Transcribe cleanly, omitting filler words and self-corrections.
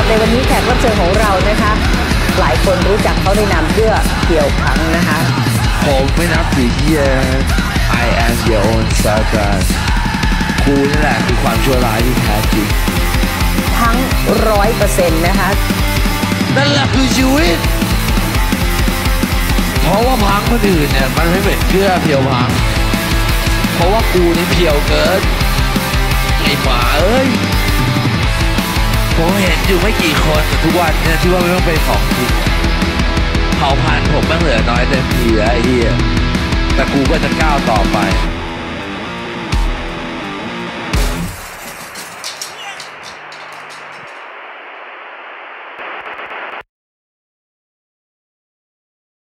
ในวันนี้แขกรับเชิญของเรานะคะหลายคนรู้จักเขาในนามเพื่อเพียวพังนะคะผมไม่นับถือที่ I am your own Satan กูนี่แหละคือความชั่วร้ายที่แท้จริงทั้ง100%นะคะนั่นแหละคือชีวิตเพราะว่าพังคนอื่นเนี่ยมันไม่เป็นเชื่อเพียวพังเพราะว่ากูนี่เพียวเกินไอ้หมาเอ้ยผมเห็นอยู่ไม่กี่คนทุกวันเนี่ยที่ว่าไม่ต้องเป็นของจริงเผ่าพันธุ์ผมมันเหลือน้อยเต็มทีแล้วไอ้เหี้ยแต่กูก็จะก้าวต่อไป